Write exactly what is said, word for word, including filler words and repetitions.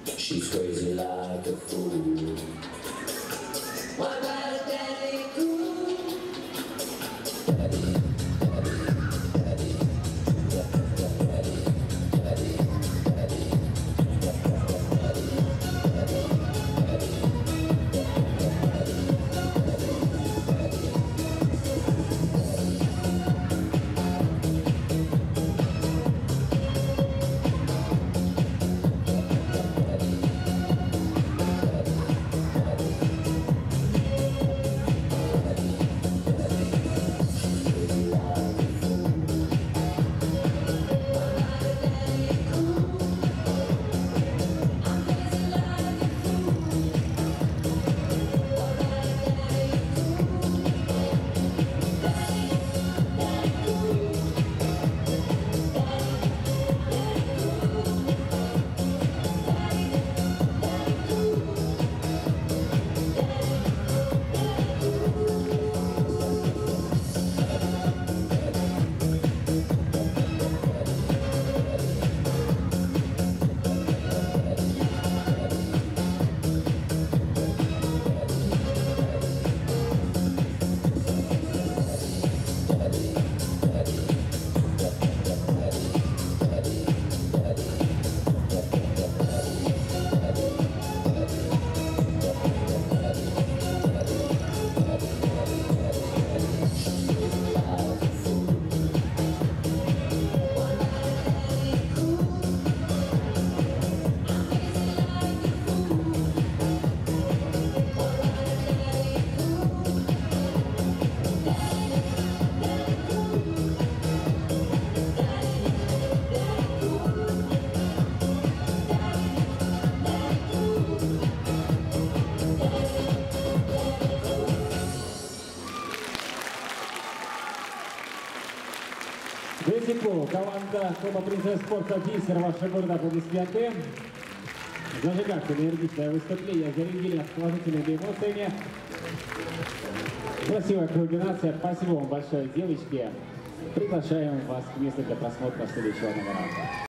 She's crazy like a fool. What about a daddy cool? Daddy, daddy, daddy, daddy, daddy, daddy, Весику, команда Клуба «Принцесс спорта» Бисер, ваши бурные аплодисменты. Зажигательное энергичное выступление, зарядили нас положительными эмоциями. Красивая кульминация. Спасибо вам большое, девочки. Приглашаем вас к месту для просмотра следующего номера.